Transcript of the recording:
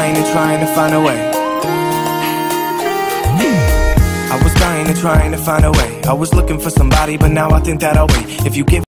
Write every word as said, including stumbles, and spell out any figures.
dying and trying to find a way. I was dying and trying to find a way. I was looking for somebody, but now I think that I'll wait. If you give